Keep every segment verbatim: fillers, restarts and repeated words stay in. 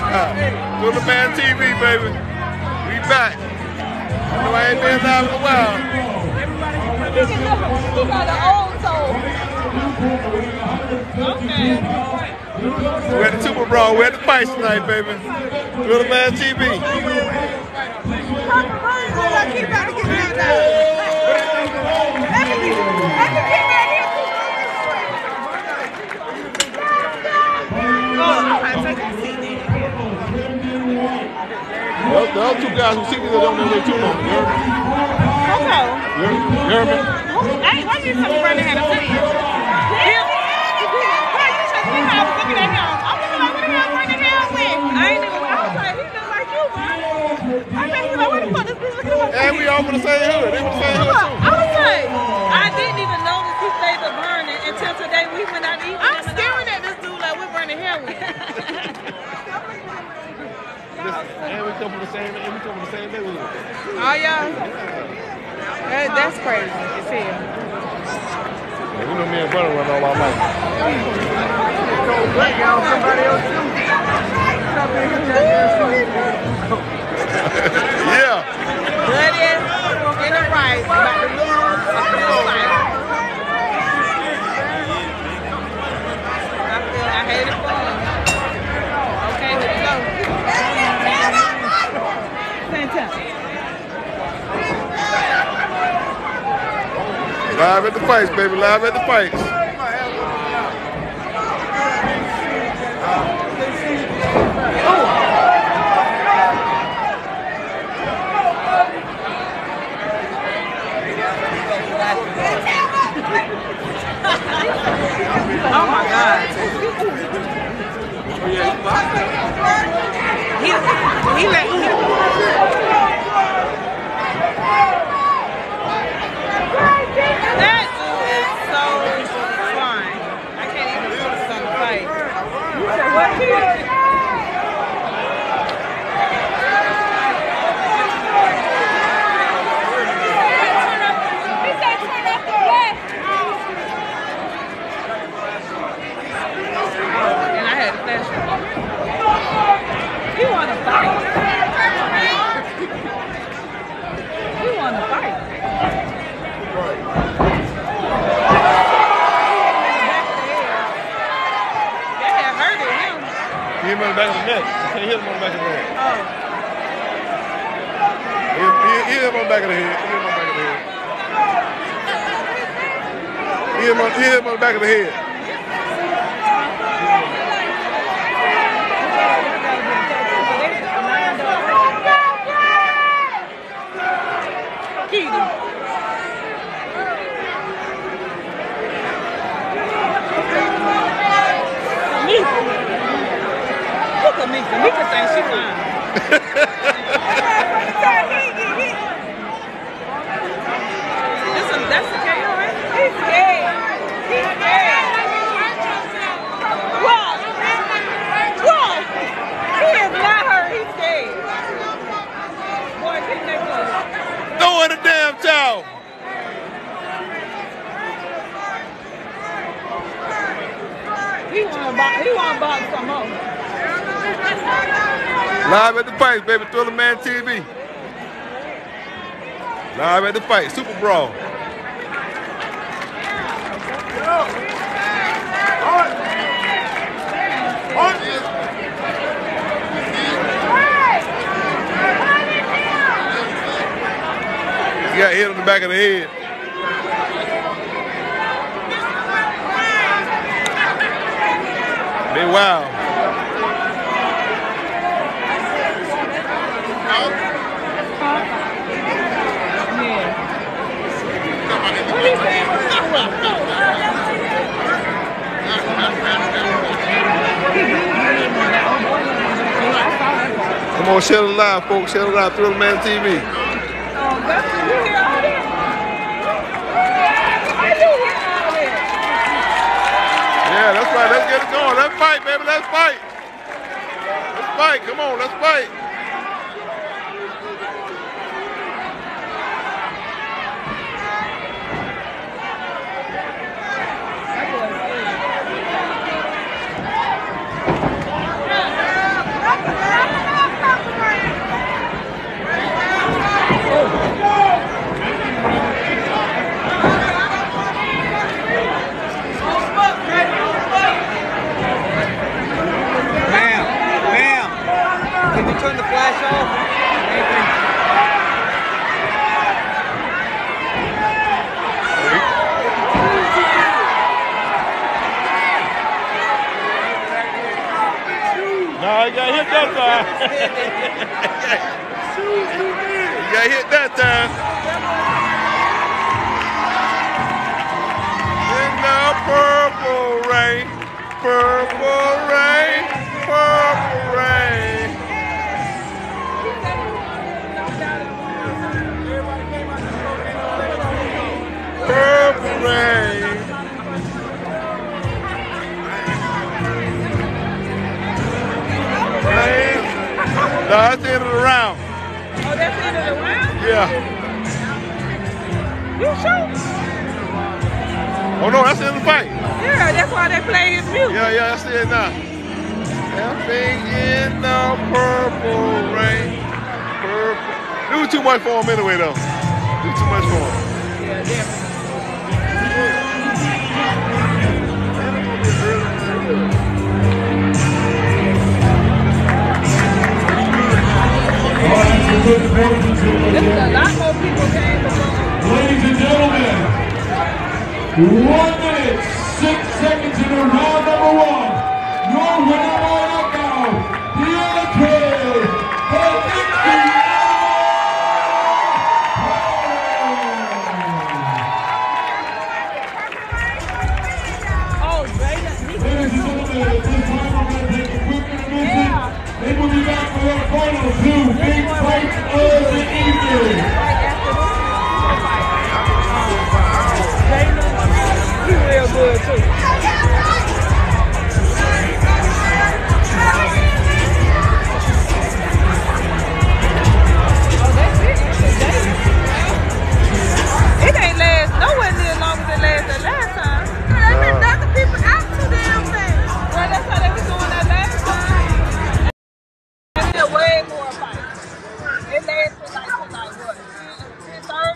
Thriller Man T V, baby. We back. I know I ain't been live in a while. He got the old soul. Okay. We're at the Super Brawl. We're at the fight tonight, baby. Thriller Man T V. I keep about to get me down. Let me get back here. Oh, I'm taking a seat there. Well, the other two guys who see me, they don't know way too long. You heard me? Okay. You heard me? Hey, why you talking about the hand of me? Yeah. Why you talking about I was looking at him? I was like, what the hell Brandon hell with? I ain't even, I was like, he look like you, man. I bet he like, what the fuck is this looking like? And we all from the same hood. They from the same hood, too. I was like, I didn't even notice he stayed the burning until today we went out to eat. I'm staring at this dude like we're burning hair with. And we come from the same, and we come from the same neighborhood. Oh, yeah. That, that's crazy. It's hell. Yeah, we know me and brother run all our life. Yeah. Good is in the right. About to lose a good fight. I feel I hate it for him. Okay, let's go. Same time. Live at the fights, baby. Live at the fights. Oh my God. He, he let he, that is so fun. I can't even focus on the fight. What kid? He said turn up the black. And I had a flashback. He wanna fight. He wanna fight. That hurted him. Hit him on the back of the neck. You can't hit him on the back of the head. Oh. Hit, hit, hit him on the back of the head. Hit him on the back of the head. Hit him on, hit him on the back of the head. Keaton. Mika. Look at Mika. Mika thinks she's fine. Listen, that's the K O, right? He's scared. He's scared. What? What? He is not hurt. He's scared. Boy, keep that close. Throw in the damn towel. He want to box. He want to box some more. Live at the fights, baby. Thriller Man T V. Live at the fight. Super Brawl. He got hit on the back of the head. Big wow. Come on, share it live, folks. Share it live. Thriller Man T V. Yeah, that's right. Let's get it going. Let's fight, baby. Let's fight. Let's fight. Come on, let's fight. you got hit that time. You got hit that time. In the purple rain, purple rain, purple rain. Purple rain. Rain. No, that's the end of the round. Oh, that's the end of the round? Yeah. You sure? Oh no, that's the end of the fight. Yeah, that's why they play his music. Yeah, yeah, that's it now. Everything in the purple rain. Purple. It was too much for him anyway, though. It was too much for him. Yeah, definitely. There's a lot more people came before. Ladies and gentlemen, one minute, six seconds in round number one. Your winner by knockout, Deontay Henderson. Oh, great. Ladies and gentlemen, this time we're going to take a quick intermission. They will be back for their final two big fights of the evening. He's real good too. Oh, that's it. It ain't last nowhere near as long as it lasted last time. They've been knocking people out too damn fast. Well, that's how they was doing that last time. And they did way more fights. It lasted like to like what? ten thirty?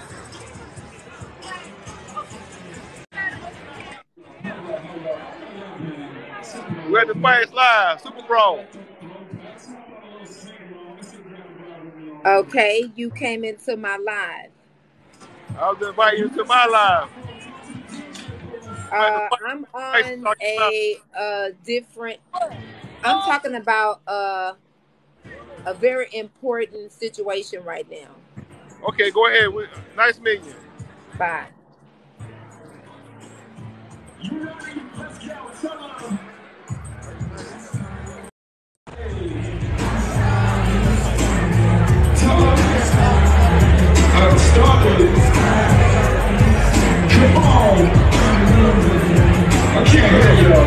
We're at the Fights Live, Super Bowl. Okay, you came into my live. I was inviting you to my live. Uh, I'm on a uh, different. I'm talking about uh, a very important situation right now. Okay, go ahead. We- Nice meeting you. Bye. I'm started. Come on. I can't hear y'all.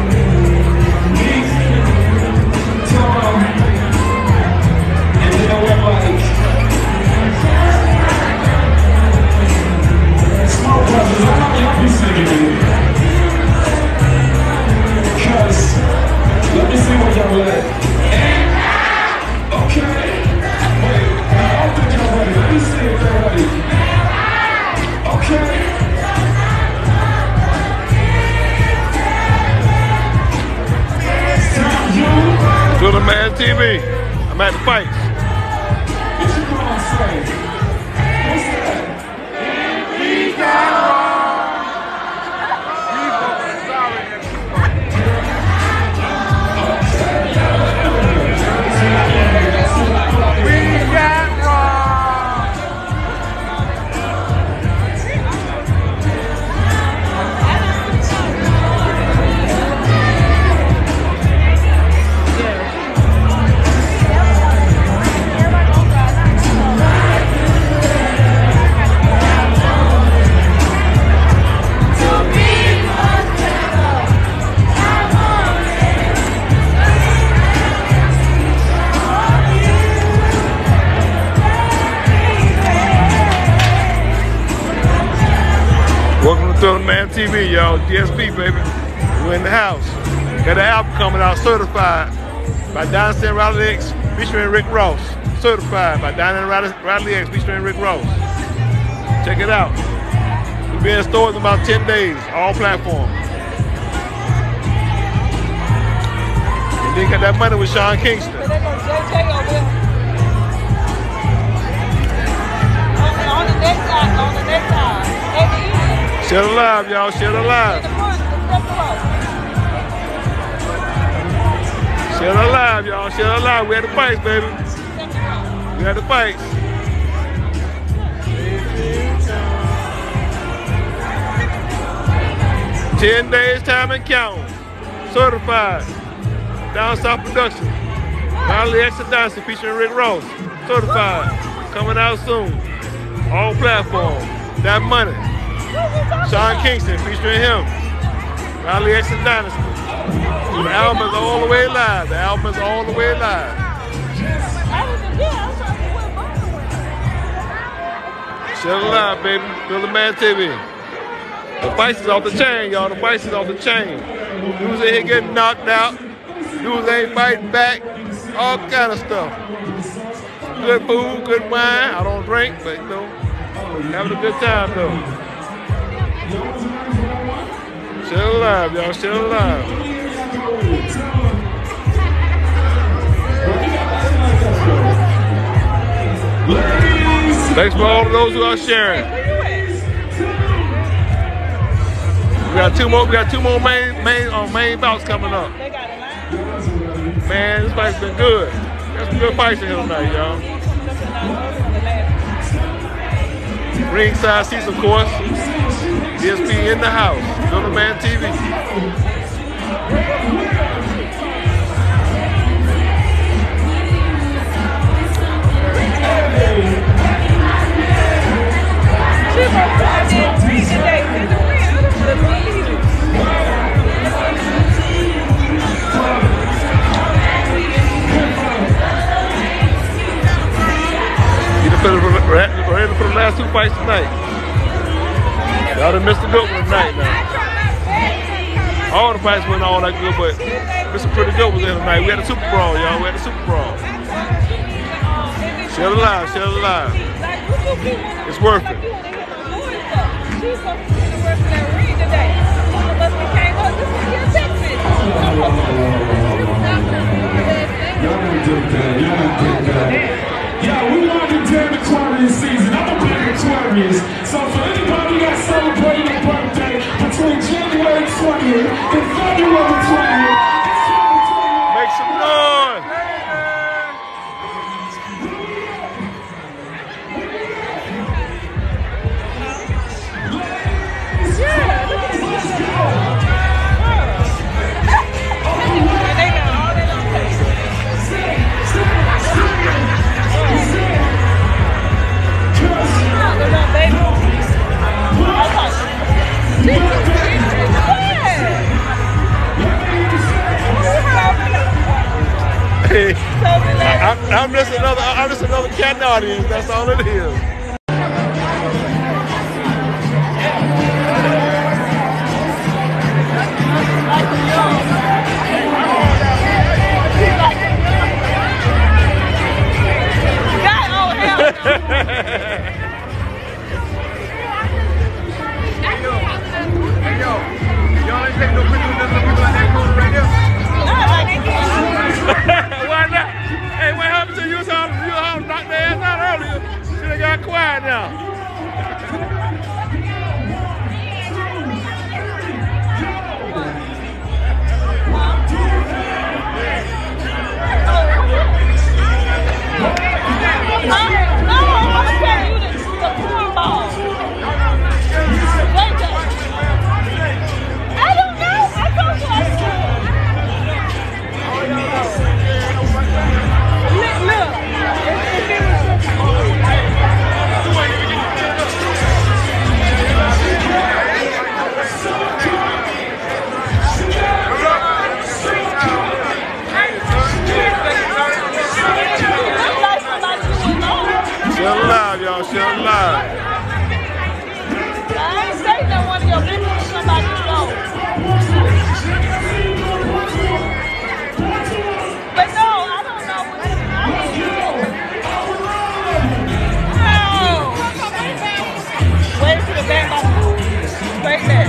Tom. And you know what, like, small brothers, I know y'all be singing it. Cause, let me see what y'all like. Okay. Wait, I don't think y'all ready. Let me see if they're ready. Okay. It's time you. To the Man T V. I'm at the fights. What you gonna say? What's that? We got Welcome to the Man T V, y'all. D S P, baby. We're in the house. Got an album coming out, Certified, by Dynasty and Riley X, featuring Rick Ross. Certified by Dynasty and Riley, Riley X, featuring Rick Ross. Check it out. We'll be in stores in about ten days, all platforms. And then got that money with Sean Kingston. So they go J J over there. On the, on the next side, on the next side. At the end. Share the live, y'all. Share the In live. the front, the front row. Share the live, y'all. y'all. Share the live. We had the fights, baby. We had the fights. Ten days, time and count. Certified. Down South Production. Valley Exodus featuring Rick Ross. Certified. Coming out soon. All platforms. That Money. Sean Kingston featuring him. Valley Exodus. The album is all the way live. The album is all the way live. Share the live, baby. Feel the Man T V. The fights is off the chain, y'all. The fights is off the chain. Dudes in here getting knocked out. Dudes ain't fighting back. All kind of stuff. Good food, good wine. I don't drink, but you know, having a good time though. Share the live, y'all. Share the live. Thanks for all of those who are sharing. We got two more. We got two more main main uh, main bouts coming up. Man, this fight's been good. Got some good fights in here tonight, y'all. Ringside seats, of course. D S P in the house. Little Man T V. We're ready for the last two fights tonight. Y'all done missed a good one tonight now. All the fights weren't all that good, but missed some pretty good ones in tonight. We had a Super Brawl, y'all. We had a Super Brawl. Share the live, share the live. It's worth it. Yeah, we want to turn Aquarius season. I'm a big Aquarius. So for anybody that's celebrating a birthday between January twentieth and February twentieth, make some noise. Hey, I'm, I'm just another. I'm just another cat in the audience. That's all it is. Why not? Hey, what happened to you? You was all knocked their ass out earlier. Should have got quiet now. Share live, y'all. Share live. I ain't saying that one of your business somebody know. But no, I don't know what it is. I don't know. Wait to the back of my food. Straight there.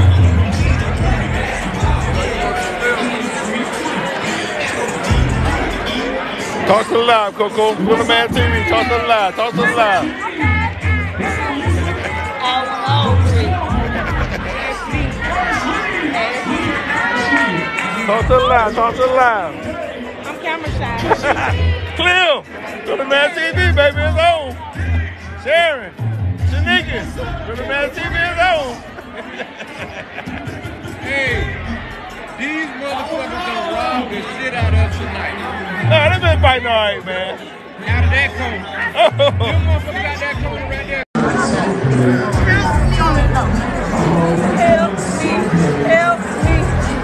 Talk to the live, Coco. Little Man T V. Talk to the live. Talk to the live. Talk to the live. Talk to the live. I'm camera shy. Clem, Thriller Man T V, baby, it's on. Sharon, Shanika, Thriller Man T V is on. Hey, these motherfuckers gonna rob the shit out of us tonight. Nah, they been fighting all right, man. Out of that corner. Oh. Them motherfuckers got that corner right there. Help me, help me.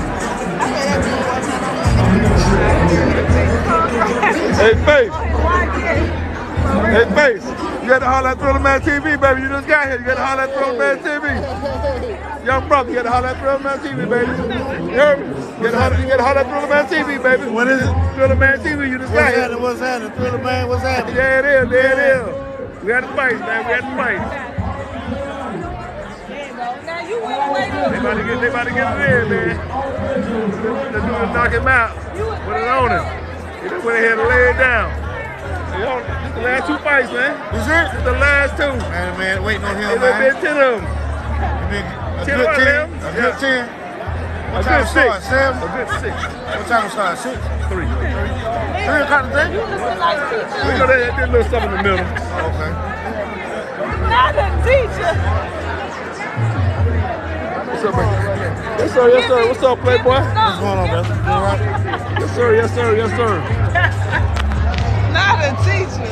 Hey, Face. Hey, Face. You got to holler at Thriller Man T V, baby. You just got here. You got to holler at Thriller Man T V. Young brother, you got to holler at Thriller Man T V, baby. You heard me? You got to holler, you got to holler at Thriller Man T V, baby. What is it? Thriller Man T V. You just got here. What's happening? Thriller Man, what's happening? Yeah, it is. There it is. We had to fight, man. We had to fight. Now you went away to They about to get, they about to get it in, man. They're doing to knock him out. Put it on him. He just went ahead and lay it down. This is the last two fights, man. Is it? This is the last two. Man, man, waiting on him, There's man. been ten of them. A ten good what, ten? Lim? A Yeah. good ten? A What time good to start? six. Seven? A good six. What time to start? Six? Three. Three o'clock today? You looking like We teacher. know that, that little stuff in the middle. Okay. Not a teacher. What's up, man? Yes, sir. Yes, sir. What's up, Playboy? What's going on, brother? You all right? Yes, sir. Yes, sir. Yes, sir. Not a teacher.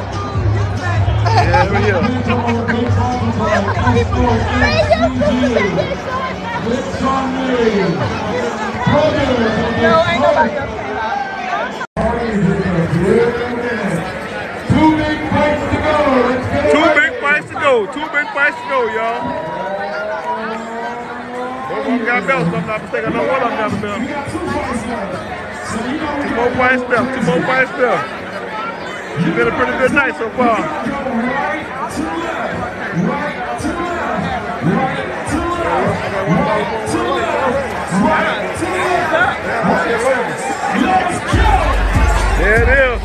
Yeah, yeah. No, ain't nobody else came out. Two big fights to go. Let's get it Two right. big fights to go. Two big fights to go, y'all. Both of them got belts, if I'm not mistaken. I know one of them got a belt. Two more fights left. Two more fights left. It's been a pretty good night so far. There it is.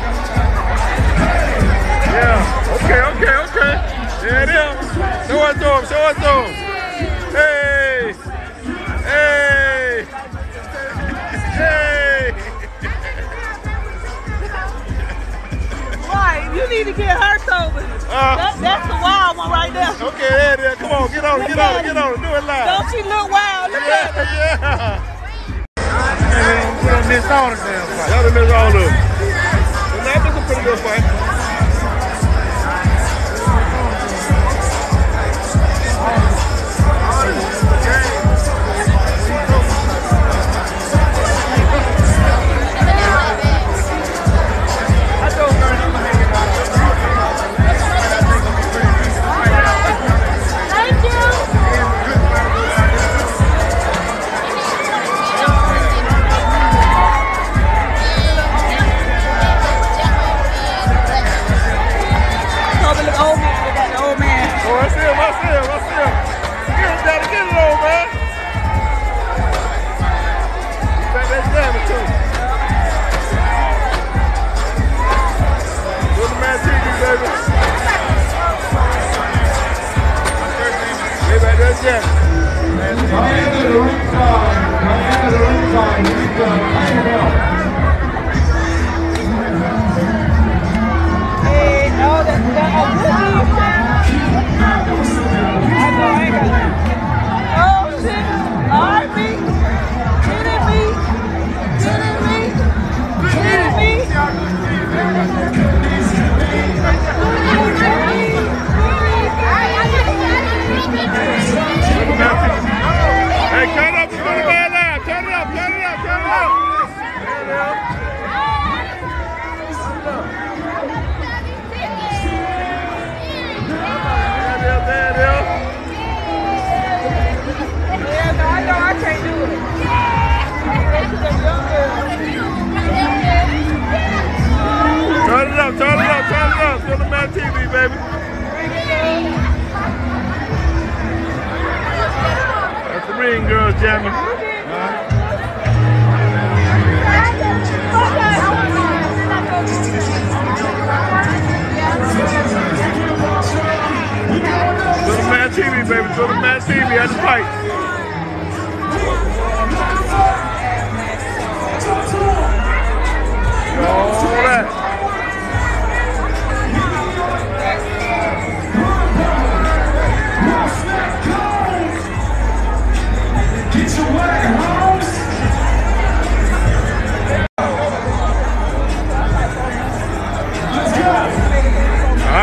Yeah. Okay, okay, okay. There it is. Show it to him. Show it to him. Hey. Hey. Hey. Right, you need to get her sober. Uh, That, that's the wild one right there. Okay, there it is. Come on, get on it, get on it, get on it. Do it live. Don't she look wild? Look at her. Yeah, yeah. We done missed all the damn fights. Y'all done missed all of them. But that was a pretty good fight. Thank you. Over the old man, they got the old man. Oh, I see him, I see him, I see him. Get him down, get it on, man. He's back there jamming, too. Thriller Man T V, baby. They back there jamming. Diana to the ringside. Diana to the ringside. Ringside. Diana. Hey, oh, that's that. Oh, good I know, I ain't got that. Oh, shit. All right, me. Kidding me. Kidding me. Kidding me. Hey, turn up the Thriller Man Live. Turn it up, turn it up, turn it up. There it is.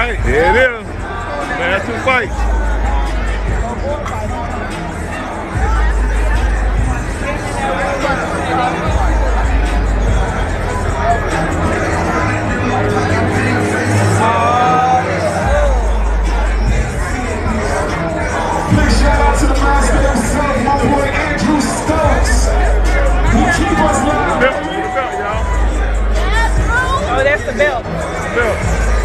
right, there it is. Last two fights. Big shout out to the master himself, my boy Andrew Stokes. Who keep us live. Belt, the belt, y'all. Oh, that's the belt. Belt.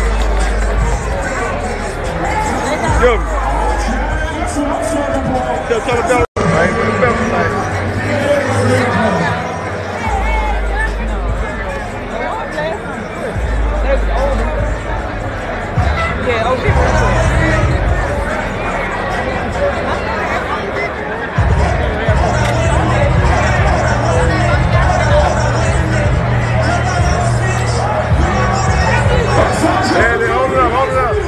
Yo. That's what I'm talking about. Tell, tell the belt. I ain't with the belt tonight. Yeah, okay. Yeah, they hold it up, hold it up.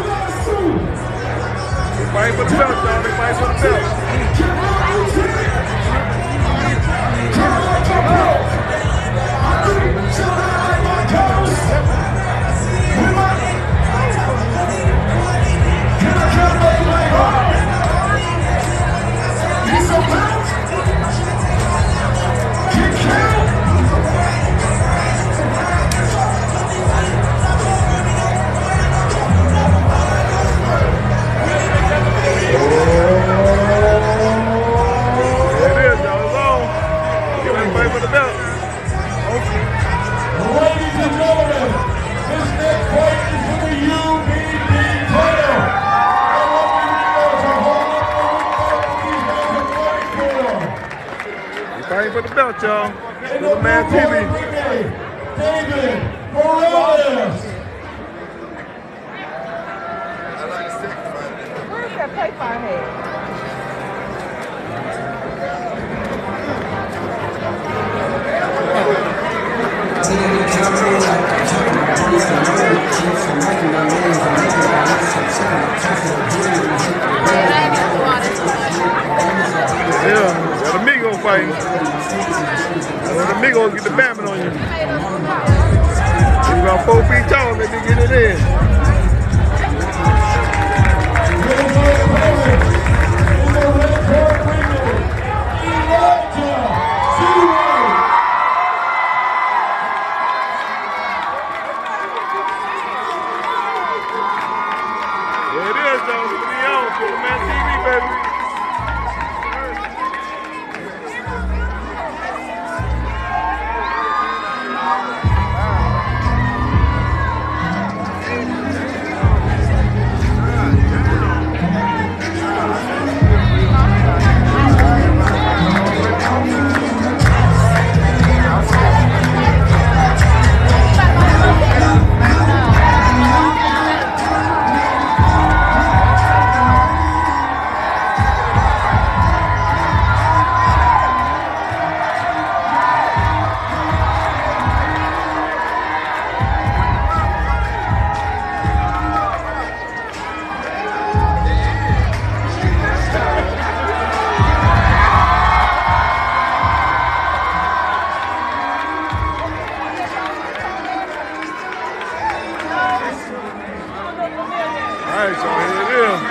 They fighting for the belt, y'all. They fighting for the belt. Fighting for the belt, y'all. Little Man T V. David Morales. Where's that paper I had? Yeah, got Amigo fighting. Got Amigos get the bamming on you. You about four feet tall, let me get it in. There it is, though. Leon, Little Man T V, baby. All right, so here it is.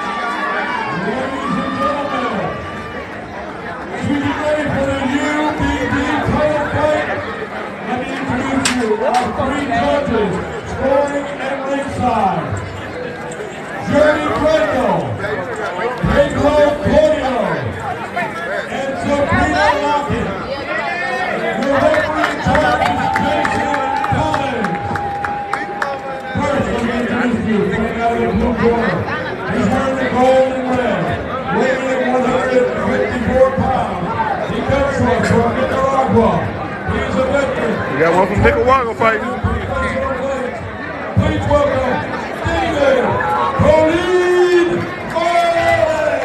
To be ready for the U B B title fight, let me introduce you our three judges, scoring at ringside. Jeremy Greco, Pedro Claudio, and Sabrina Lockett. Your referee charge is Jason Collins. First, let me introduce you, coming out of the blue corner. He's wearing the gold and red, weighing in one hundred fifty-four pounds. He comes from Nicaragua. He's a veteran. We got one from Nicaragua fighting. Please welcome David Colleen Morales.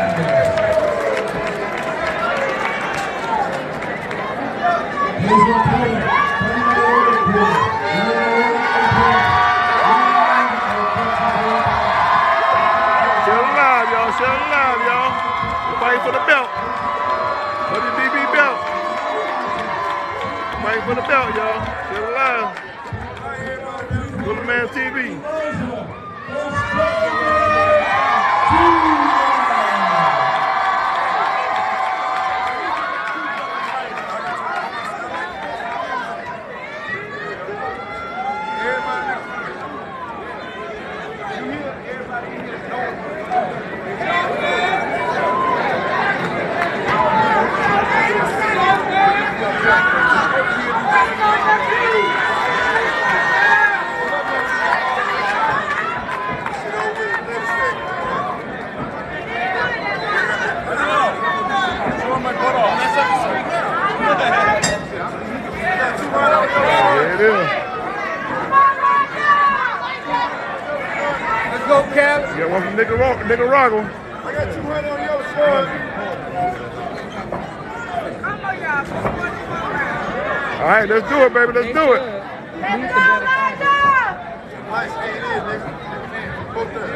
His opponent, Share it live, y'all. Share it live, y'all. We're fighting for the belt. For the D B belt. Fighting for the belt, y'all. Share it live. Little Man T V. Yeah, one from Nicaragua. Nicaragua. I got two hundred on your side. All right, let's do it, baby. Let's do it. Let's go, Liza! Nice, hey, it is, nigga. Both there.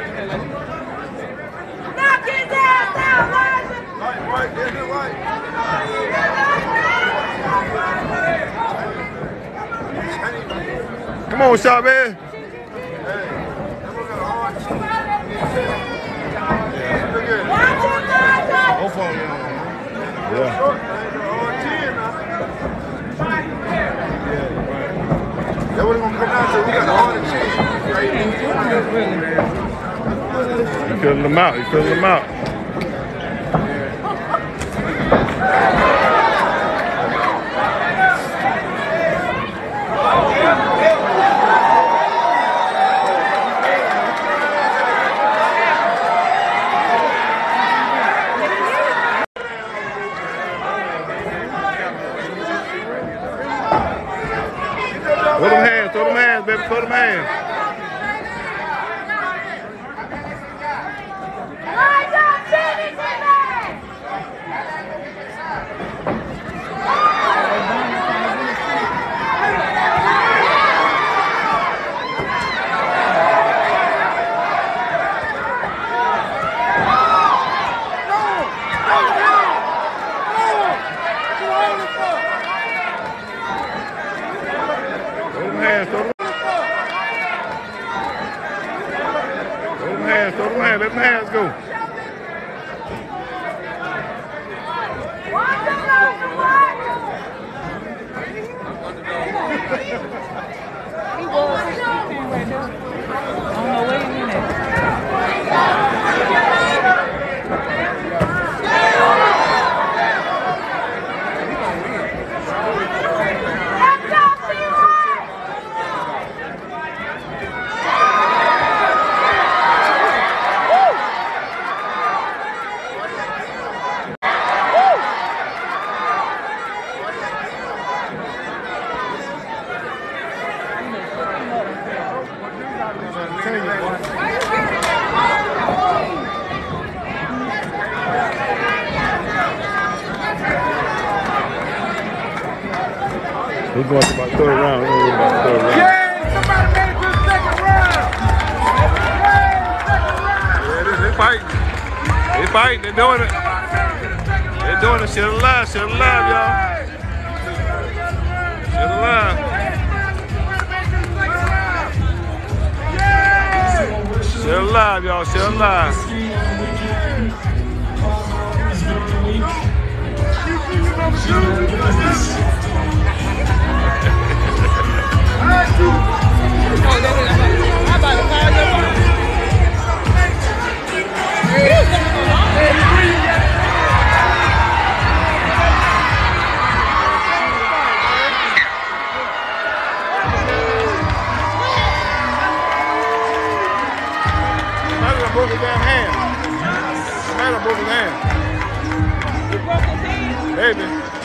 Knock his ass out, Liza! Right, right, get it right. Come on, shot man. Hey, that one got a hard chin. Look at it. Watch him, Liza! Both of them. Yeah. Short, man. Got a hard chin now. That what it gonna come down to. We got a hard chin. He's filling them out. He's filling them out. Throw them hands, throw them hands, baby, throw them hands. Liza, finish it, man! Throw them hands, throw them Throw them hands, throw them hands, let them hands go. Watch him, Liza, watch him! He was. He came right there. I don't know where he went at. We're going to about third round. We're going to about third round. Yeah, somebody made it to the second round. Yeah, they, they fighting. They fighting. They're doing it. They're doing it. Shit alive. Shit alive, y'all. Shit alive. Shit alive, y'all. Shit alive. Somebody broke his damn hand. Somebody broke his hand. He broke his hand. Baby.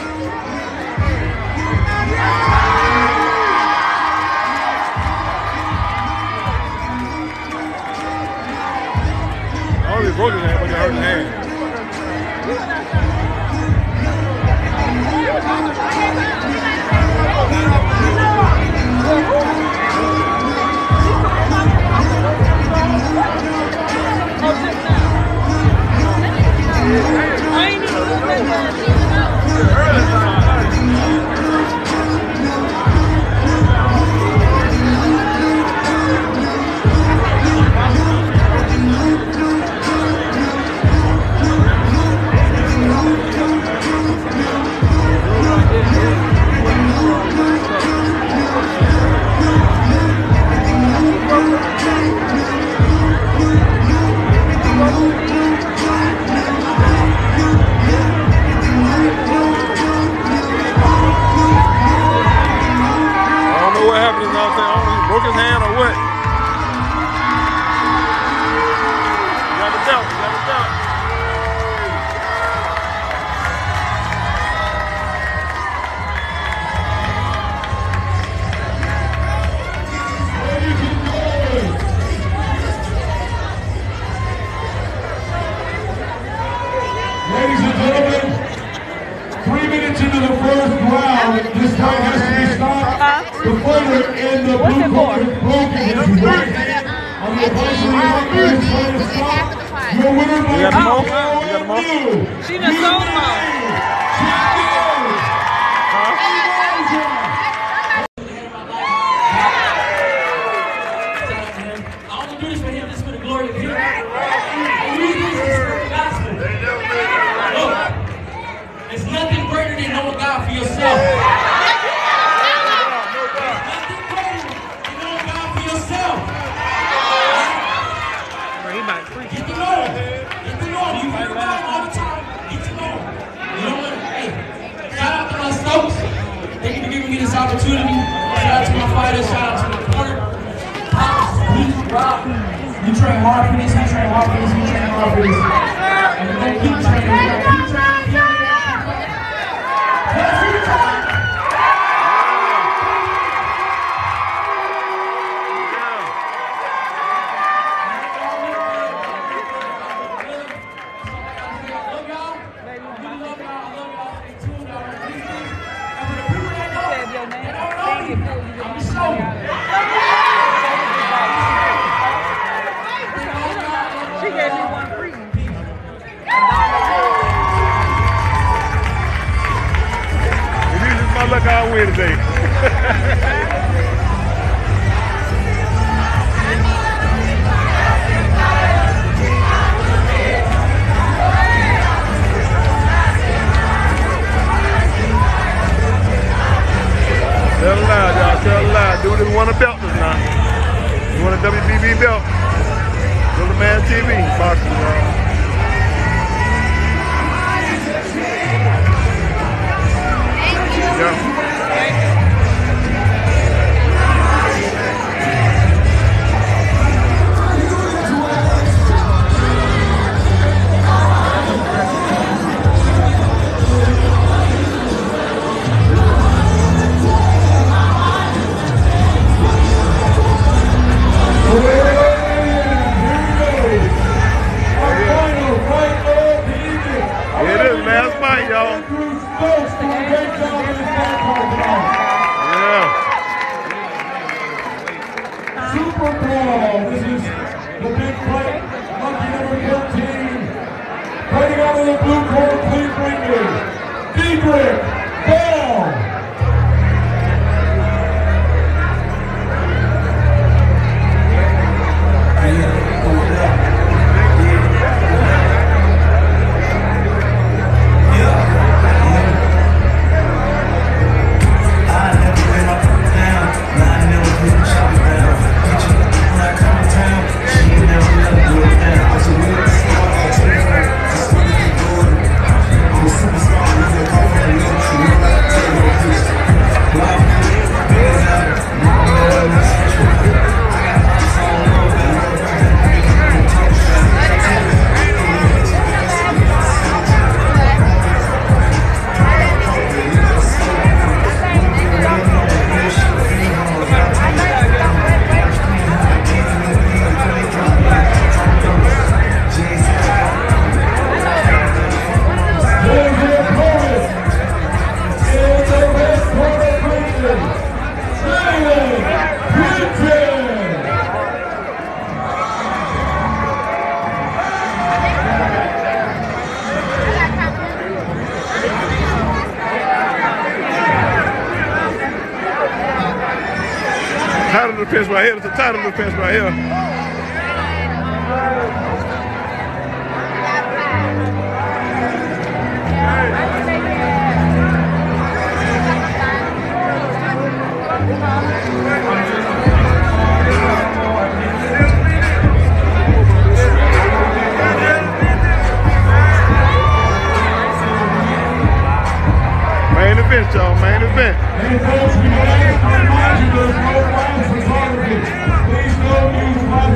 Oh, he broke his hand, but he hurt his hand. I ain't even looking at that. The fighter in the blue corner is broken his wrist. On the advisory marker, his fight is stopped. Your winner by You got them all? K O You got them all? and you. She done sold them all. There's nothing greater than knowing God for yourself. There's nothing greater than knowing God for yourself. Get to know Him. Get to know Him. You hear about Him all the time. Get to know Him. You know what? Hey, shout out to my Stokes. Thank you for giving me this opportunity. Shout out to my fighters. Shout out to my corner. Pops, Heath, Rob. You train hard for this. You train hard for this. You train hard for this. And we're going to keep training. We're going to keep training. Keep training. She gave me one free. This is my luck I'll win today. Tell loud, y'all. Tell loud. Do what we want a belt this now. You want a W B B belt? Go to Man T V. Boxing, y'all. Yeah. It is last fight, y'all. Yeah. Super Bowl. This is the big fight. Lucky number thirteen. Fighting out of the blue corner, please bring me Dedrick Bell. Title defense right here. It's a title defense right here. Main event, y'all. Main event. Hey, folks, we want to remind you there's no live photography. Please don't use live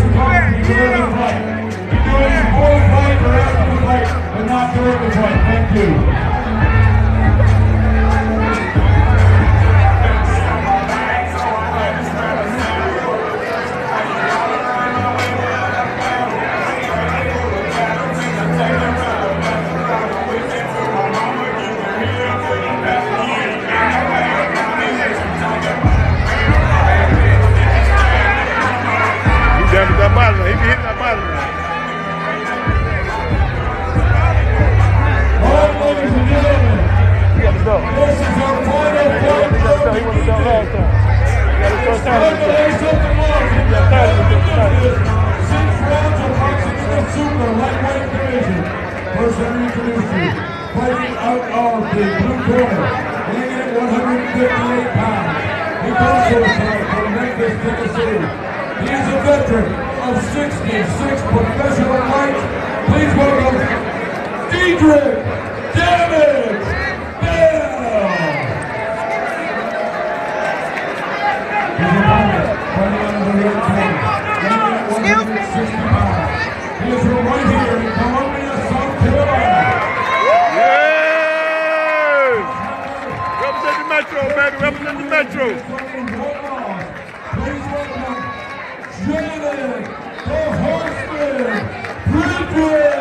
hit that bottom. All ladies and gentlemen, He got the belt. this is our final He got the belt. He won the belt last time. He got his first time with the belt. Congratulations of the month. He got tired of the belt. Six rounds of boxing in the super lightweight division. First, let me introduce you. Fighting out of the blue corner, weighing in at one hundred fifty-eight pounds. He comes to us from Memphis, Tennessee. He is a veteran of sixty-six professional fights. Please welcome Dedrick Damage Bell. His opponent, fighting out of the red corner, weighing in at one hundred sixty pounds. He is from right here in Columbia, South Carolina. Yeah! Represent the Metro, baby. Represent the Metro. Please welcome Janet, the Horseman, Bridget.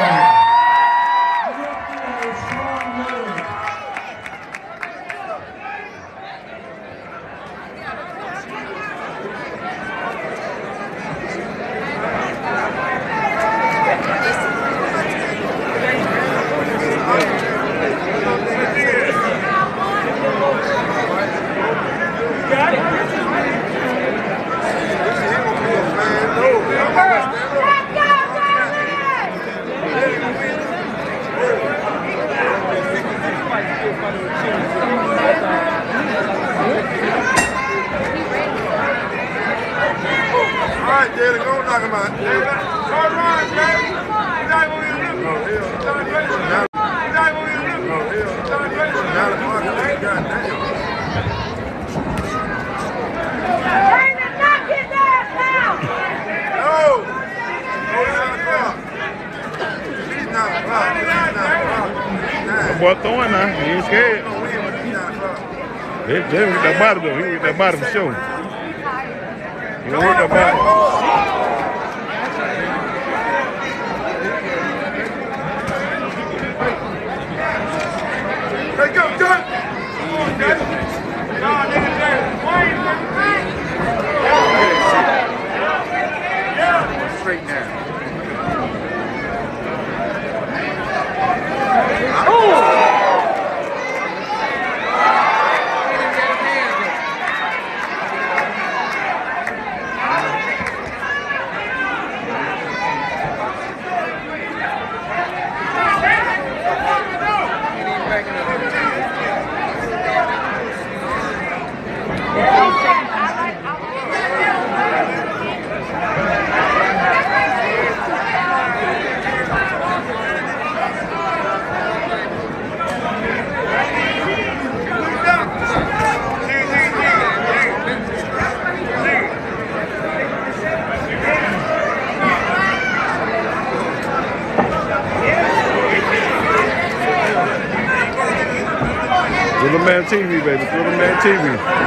Boy throwing now, he ain't scared. They, they don't get that body though. He don't get that body for sure. He don't get that body. Let's go, John. Come on, John. Nah, nigga, John. Straight now. Little Man T V, baby. Little Man T V.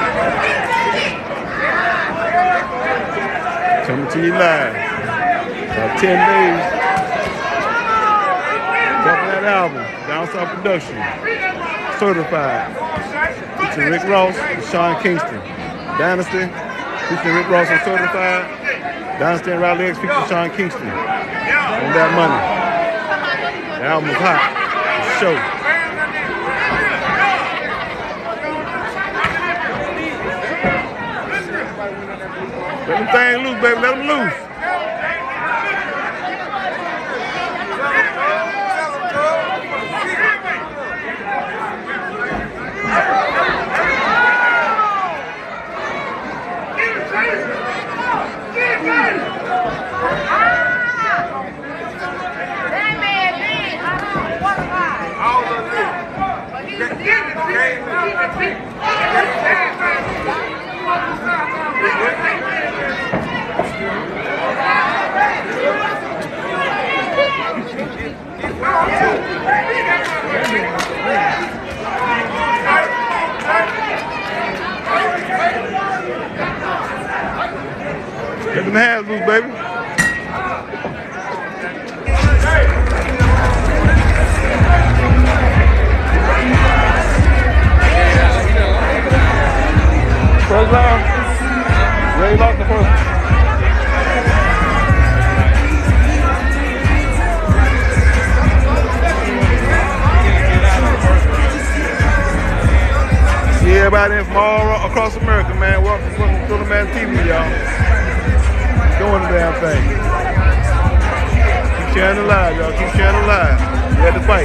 Coming to you live. About ten days. Dropping that album. Down South Production. Certified. Featuring Rick Ross and Sean Kingston. Dynasty. Featuring Rick Ross and Certified. Dynasty and Riley X featuring Sean Kingston. On that money. The album is hot. The show. Let them things loose, baby. Let them loose. Get them hands loose, baby. First round. Ray lost the first. everybody in from all across America, man. Welcome, welcome to the Man T V, y'all. Doing the damn thing. Keep sharing the live, y'all. Keep sharing the live. We had to fight.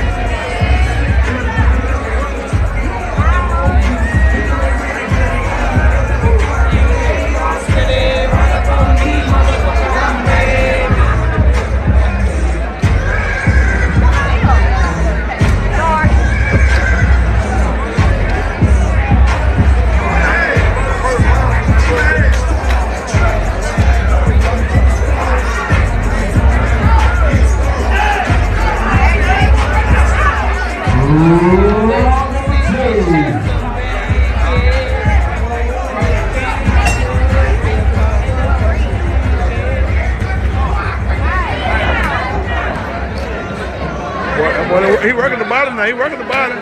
He working the bottom now. He working the bottom.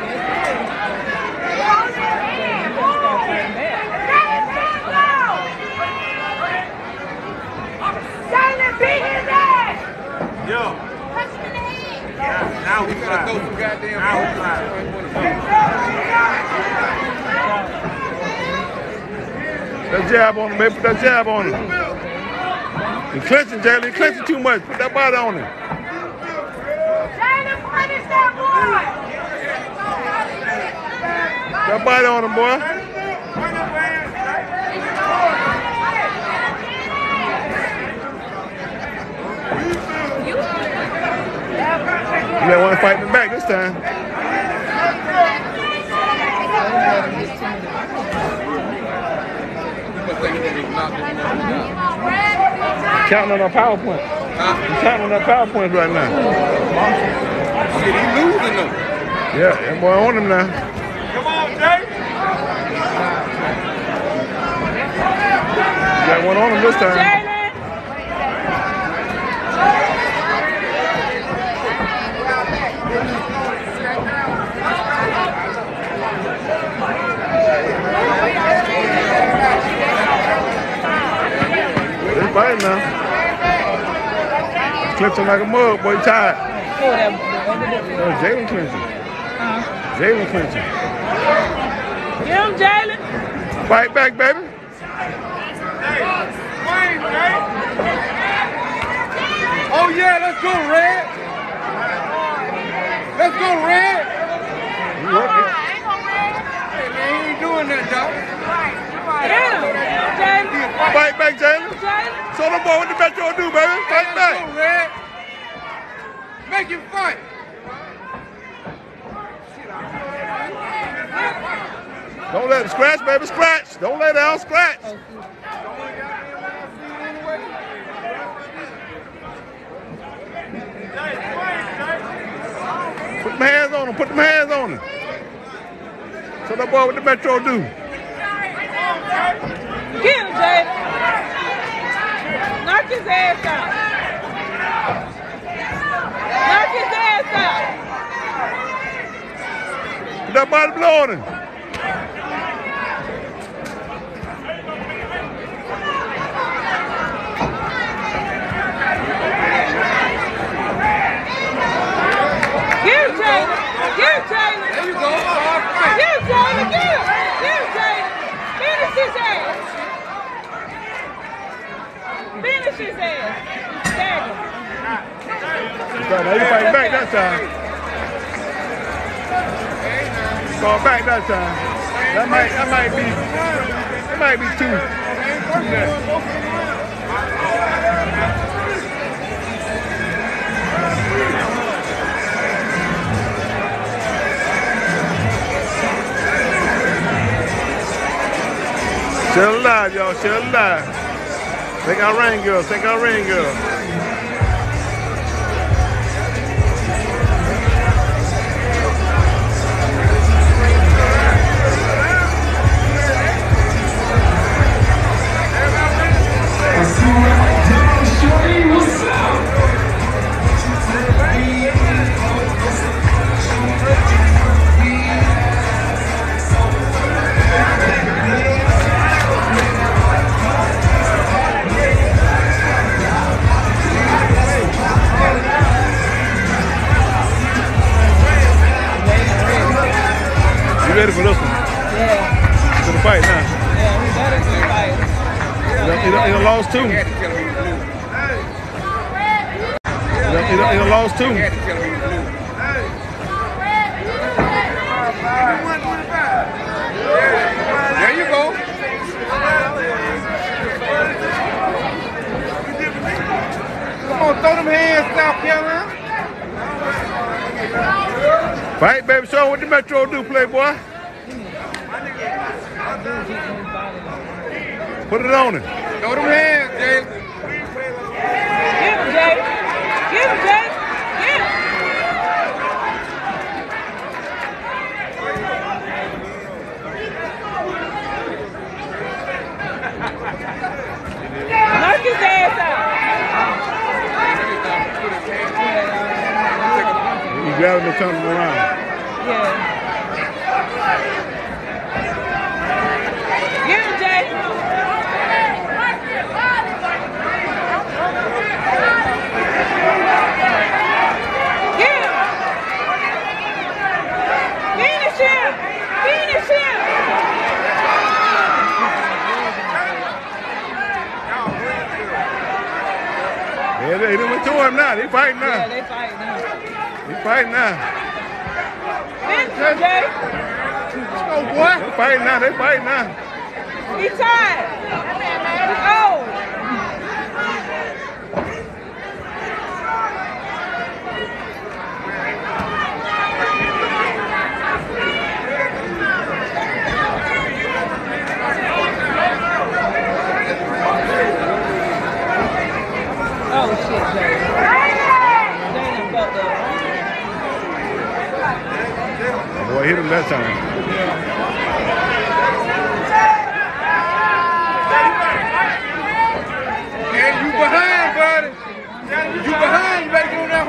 Yo. Now we gotta throw some goddamn. Now we That jab on him, man. Put that jab on him. He's clenching, Jalen. He's clenching too much. Put that body on him. That body on him, boy. You got one fighting back this time. Counting on our PowerPoint. Huh? He's counting on our PowerPoint right now. Shit, he losing them. Yeah, that boy on him now. Come on, Jay. Got one on him this time. He's fighting now. Clenching like a mug, boy, he tired. Oh, Jalen clenching. Uh-huh. Jalen clenching. Get him, Jalen. Fight back, baby. Oh, yeah, let's go, Red. Let's go, Red. He working. Hey, man, he ain't doing that, dog. Get him, Jalen. Fight back, Jalen. Show them boy what the Metro do, baby. Fight back. Let's go, Red. Make him fight. Don't let him scratch, baby. Scratch. Don't let down. Scratch. Put them hands on him. Put them hands on him. So that boy what the Metro do. Get him, Jay. Knock his ass out. Knock his ass out. Put that body blow on him. Get him, Jalen. Get him, Jalen. There you go. Get him, Jalen. Get him. Get him, Jalen. Finish his ass. Finish his ass. Tag him. Now you fighting back that time. Going back that time. That might, that might be, that might be two. Share the live, y'all. Share the live. Take our rain girl. Take our rain girl. What's up? he done, he done lost two. He done, he done, he done lost two. There you go. Come on, throw them hands, South Carolina. Fight, baby. Show 'em what the Metro do, playboy. Put it on him. Throw them hands, Jay. Give him, Jay. Give him, Jay. Give him. Knock his ass out. You grab him and turn him around. Yeah. Give him, Jay. Get him! Finish him! Finish him! Yeah, they, they went to him now. They fighting now. Yeah, they fighting now. They fighting now. Finish him, Jay. Let's go, boy. They fighting now. They fighting now. He tired. He's old. Oh shit, Jay. Jay done fucked up. Boy, hit him that time. Yeah, you behind, buddy. You behind, you better go on that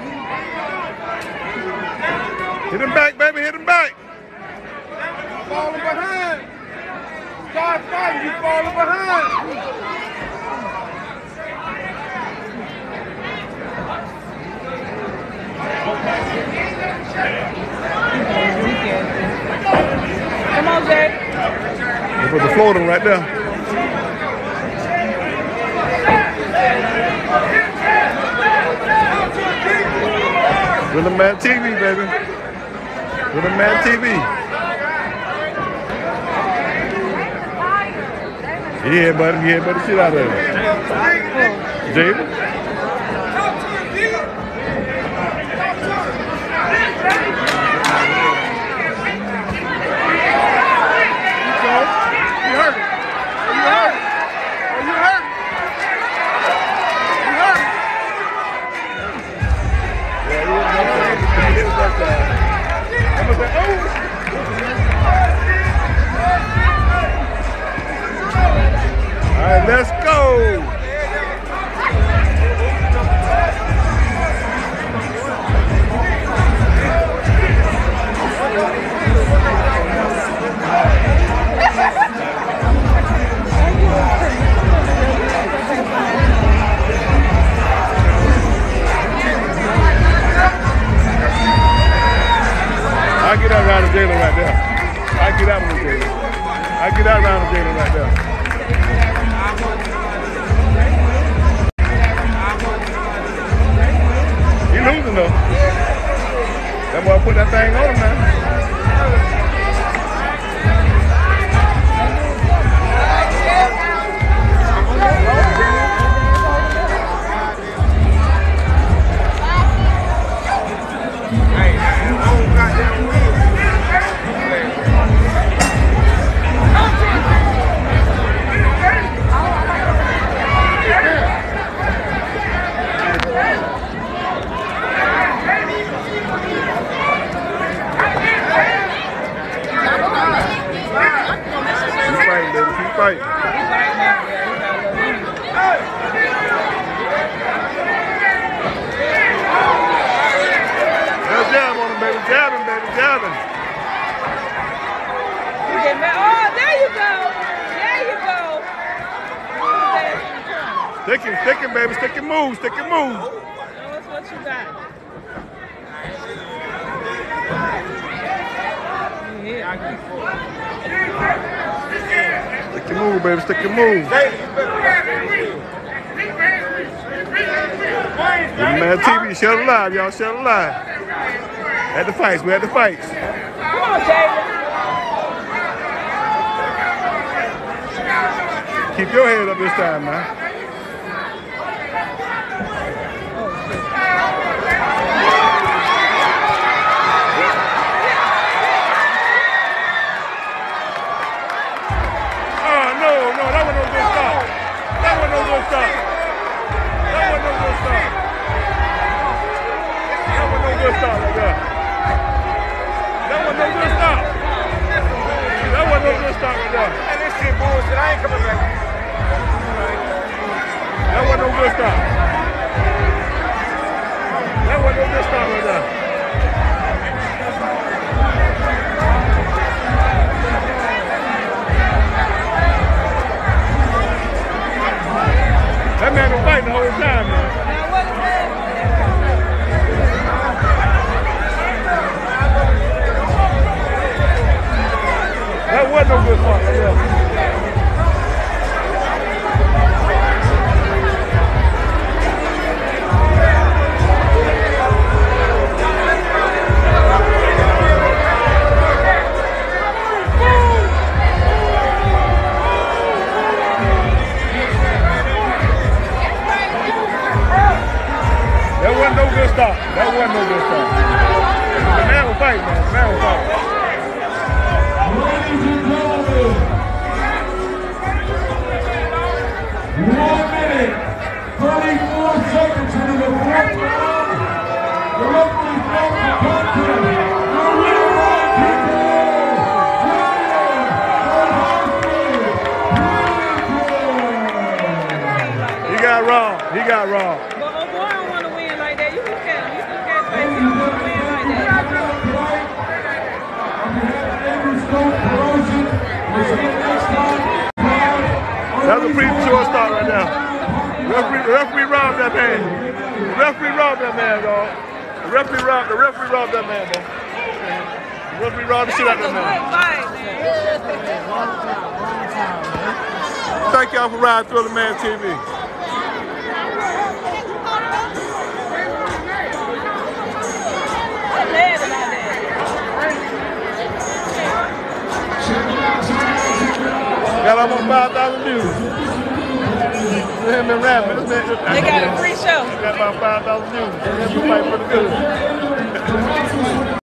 horse. Hit him back, baby. Hit him back. Falling behind. Start fighting, you falling behind. Come on, Jay. They put the floating right there. Rhythm Man T V, baby. Rhythm Man T V. Yeah, buddy. Yeah, buddy. Shit out of there. Jaden. All right, let's go. I get that round of Jalen right there. I get that one of Jalen. I get that round of Jalen right there. He losing though. That boy put that thing on him now. Fight. Let's jab on him, baby. Jab him, baby. Jab him. Oh, there you go. There you go. Stick him, stick him, baby. Stick him, move. Stick him, move. Show us what you got. Stick your move, baby. Stick your move. Man, T V, shut it live, y'all. Shut it live. At the fights, we at the fights. Come on, Jalen. Keep your head up this time, man. Oh, no, no, that one no good stop. That one no good stop. That one no good stop. That one no good stop right there. That one no good stop. That one no good stop right there. And this shit bullshit. I ain't coming back. That one no good stop. That one no good stop right there. That man was fighting the whole time, man. Now, what is that? That wasn't no good fight right there. That wasn't no good stop. That wasn't no good stop. The man was fighting, man. The man was fighting. Ladies and gentlemen, one minute, thirty-four seconds into the fourth round. The referee calls the contest. The winner by T K O, He got robbed. He got robbed. But oh boy, I don't want to win like that. You still can't. You still can't say you don't want to win like that. That's a premature start right now. Referee, referee robbed that man. The referee robbed that man, dog. The referee robbed. The referee robbed that man, dog. The referee robbed the shit out of that man. Thank y'all for riding Thriller Man T V. I'm mad about that. Got almost five thousand views. Him and rapping. They got a free show. Got about five thousand views. This fight pretty good.